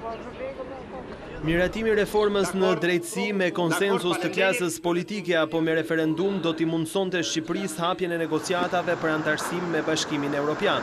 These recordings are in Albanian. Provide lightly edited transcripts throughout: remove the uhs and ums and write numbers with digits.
Miratimi i reformës në drejtësi me konsensus të klasës politike apo me referendum do t'i mundsonte Shqipërisë hapjen e negociatave për antarësim me Bashkimin Evropian.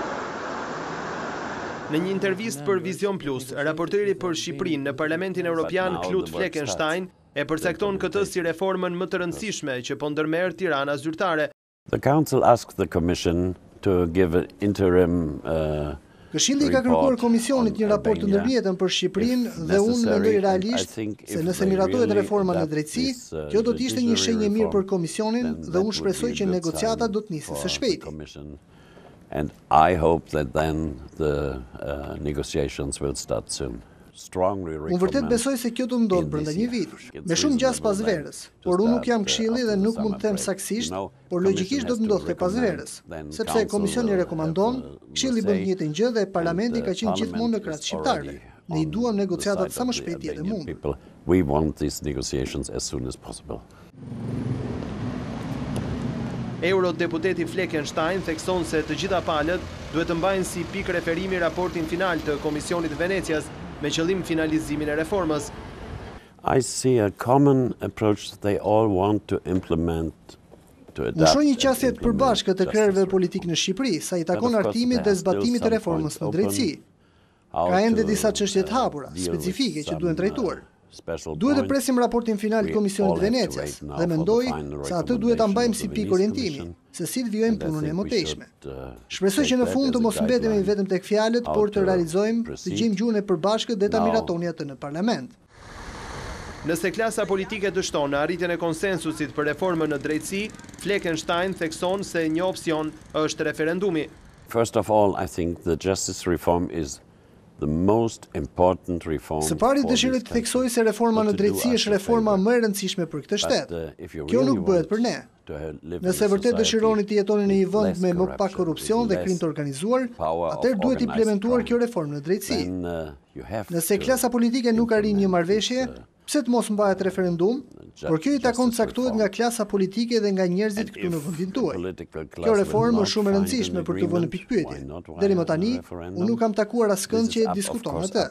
Në një intervistë për Vision Plus, raporteri për Shqipërinë në Parlamentin Evropian Knut Fleckenstein e përcakton këtë si reformën më të rëndësishme që po ndërmerr Tirana zyrtare. The Council asked the Commission to give an interim Këshilli ka kërkuar Komisionit një raport të ndërmjetëm për Shqipërinë dhe unë mendoj realisht se nëse miratohet reforma në drejtësi, kjo do të ishte një shenjë e mirë për Komisionin dhe unë shpresoj që negociatat do të nisin së shpejti. And I hope that then the negotiations will start soon. Unë vërtet besoj se kjo do ndodh brenda një viti, me shumë gjas pas verës, por unë nuk jam këshilli dhe nuk mund të them saktësisht, por logjikisht do të ndodhte pas verës, sepse Komisioni rekomandon, Këshilli bën të njëjtën gjë dhe Parlamenti ka qenë gjithmonë në krah të shqiptarëve. Ne I duam negociatat sa më shpejt jetë e mundur. We want these negotiations as soon as possible. Eurodeputeti Fleckenstein thekson se të gjitha palët duhet të mbajnë si pikë referimi raportin final të Komisionit të Venecias me qëllim finalizimin e reformës. I see a common approach that they all want to implement. Unë shoh një qasje të përbashkët të krerëve politikë në Shqipëri, sa I takon hartimit dhe zbatimit të reformës në drejtësi. Ka ende disa çështje të hapura, specifike që duhen trajtuar. Duhet të presim raportin final të Komisionit të Venecias dhe mendoj se atë duhet ta mbajmë si pikë orientimi, se si të vijojmë punën e mëtejshme. Shpresoj që në fund të mos mbetemi vetëm tek fjalët, por të realizojmë, të gjejmë gjuhën e përbashkët dhe ta miratoni atë në Parlament. Nëse klasa politike dështon në arritjen e konsensusit për reformën në drejtësi, Fleckenstein thekson se një opsion është referendumi. First of all, I think the justice reform is the most important reform. Së pari dëshiroj të theksoj se reforma në drejtësi është reforma më e rëndësishme për këtë shtet. Kjo nuk bëhet për ne. Nëse vërtet dëshironi të jetoni në një vend me më pak korrupsion dhe krim të organizuar, atëherë duhet implementuar kjo reformë në drejtësi. Nëse klasa politike nuk arrin një marrëveshje, pse të mos mbahet referendum, por kjo I takon të caktohet nga klasa politike dhe nga njerëzit këtu në vendin tuaj. Kjo reformë është shumë e rëndësishme për të vënë në pikpyetje. Deri më tani, unë nuk kam takuar askënd që e diskuton atë.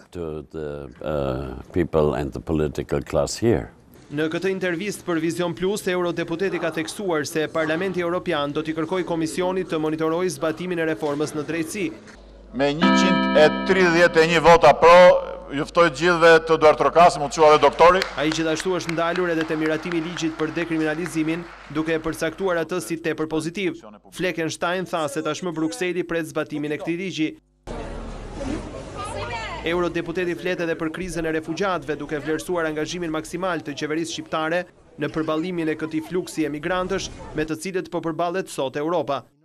Në këtë intervistë për Vision Plus, eurodeputeti ka theksuar se Parlamenti Evropian do t'i kërkojë Komisionit të monitorojë zbatimin e reformës në drejtësi. Me 131 vota pro, juftoj gjithëve të Duart Trokas, mund të quajë doktori. Ai gjithashtu është ndalur edhe te miratimi I ligjit për dekriminalizimin, duke e përcaktuar atë si tepër pozitiv. Fleckenstein tha se tashmë Brukseli pret zbatimin e këtij ligji. Eurodeputeti flet edhe për krizën e refugjatëve, duke vlerësuar angazhimin maksimal të qeverisë shqiptare në përballimin e këtij fluksi emigrantësh me të cilët po përballet sot Europa.